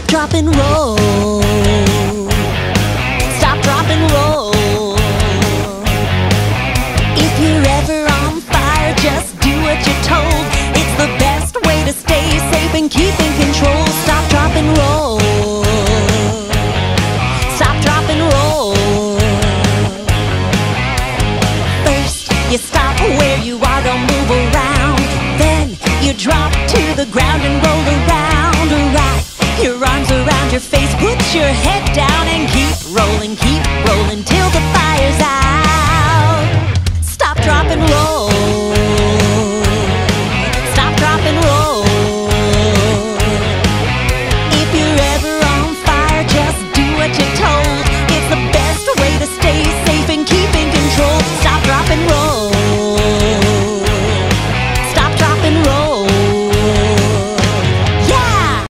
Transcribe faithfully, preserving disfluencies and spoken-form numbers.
Stop, drop, and roll. Stop, drop, and roll. If you're ever on fire, just do what you're told. It's the best way to stay safe and keep in control. Stop, drop, and roll. Stop, drop, and roll. First, you stop where you are, don't move around. Then, you drop to the ground and roll around. Wrap your arms around your face, put your head down.